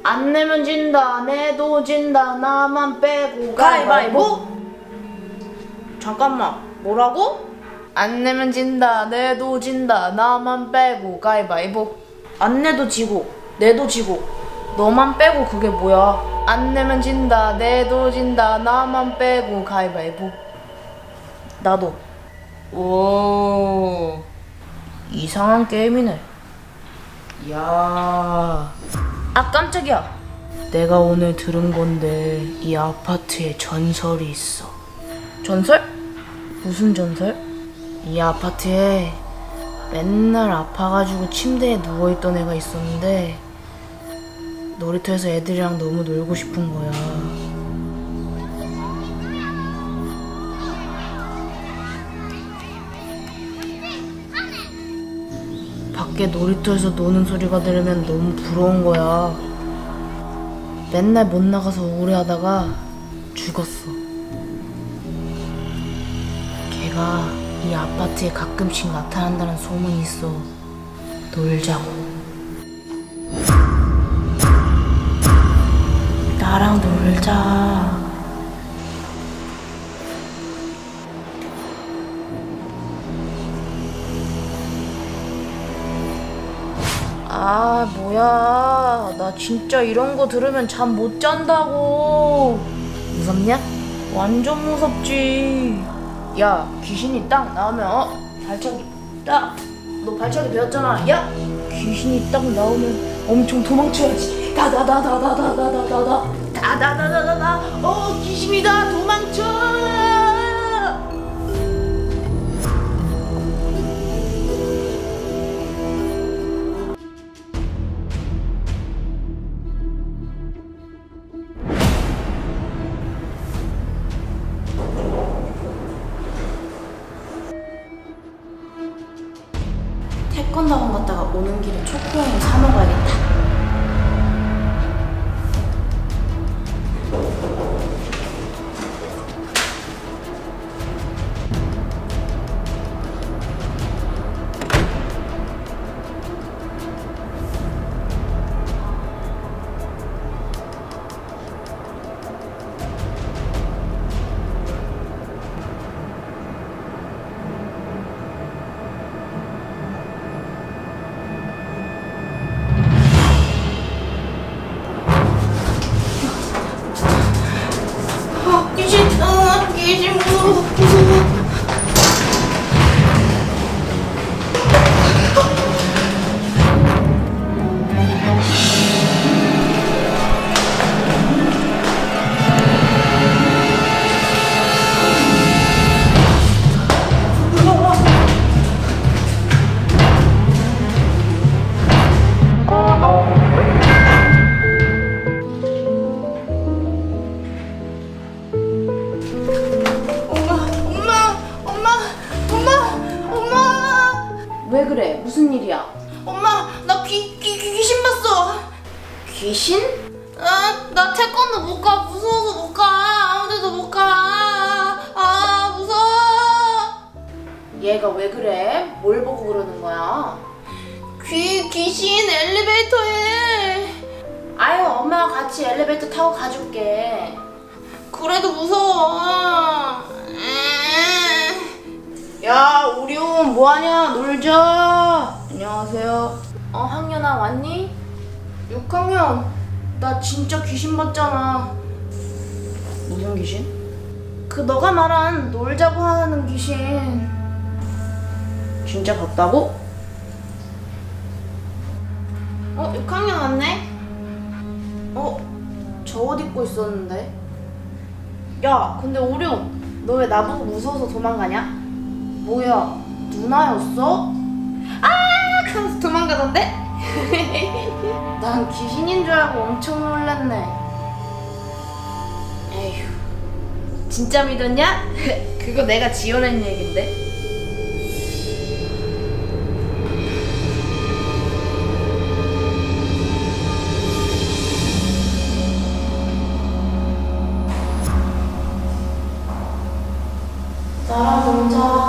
안 내면 진다, 내도 진다, 나만 빼고 가위바위보. 잠깐만, 뭐라고? 안 내면 진다, 내도 진다, 나만 빼고 가위바위보. 안 내도 지고, 내도 지고, 너만 빼고 그게 뭐야? 안 내면 진다, 내도 진다, 나만 빼고 가위바위보. 나도. 오, 이상한 게임이네. 야, 아 깜짝이야. 내가 오늘 들은 건데 이 아파트에 전설이 있어. 전설? 무슨 전설? 이 아파트에 맨날 아파가지고 침대에 누워있던 애가 있었는데 놀이터에서 애들이랑 너무 놀고 싶은 거야. 밖에 놀이터에서 노는 소리가 들으면 너무 부러운 거야. 맨날 못 나가서 우울해하다가 죽었어. 걔가 이 아파트에 가끔씩 나타난다는 소문이 있어. 놀자고. 나랑 놀자. 아, 뭐야. 나 진짜 이런 거 들으면 잠 못 잔다고. 무섭냐? 완전 무섭지. 야, 귀신이 딱 나오면 발차기 딱. 너 발차기 배웠잖아. 야, 귀신이 딱 나오면 엄청 도망쳐야지. 다다다다다다다다다 다다다다다다. 귀신이다. 도망쳐. 태권도 학원 갔다가 오는 길에 초코우유 사 먹어야겠다. 귀신 무서워. 왜 그래? 무슨 일이야? 엄마, 나 귀신 봤어. 귀신? 나 태권도 못 가. 무서워서 못 가. 아무 데도 못 가. 무서워. 얘가 왜 그래? 뭘 보고 그러는 거야? 귀신 엘리베이터에. 아유, 엄마가 같이 엘리베이터 타고 가줄게. 그래도 무서워. 야, 우리 온 뭐하냐? 놀자. 안녕하세요. 학년아, 왔니? 6학년. 나 진짜 귀신 봤잖아. 무슨 귀신? 그 너가 말한 놀자고 하는 귀신. 진짜 봤다고? 6학년 왔네? 저 옷 입고 있었는데. 야, 근데 오룡, 너 왜 나보고 무서워서 도망가냐? 뭐야, 누나였어? 하면서 도망가던데? 난 귀신인 줄 알고 엄청 놀랐네. 에휴, 진짜 믿었냐? 그거 내가 지어낸 얘긴데. 나랑 놀자.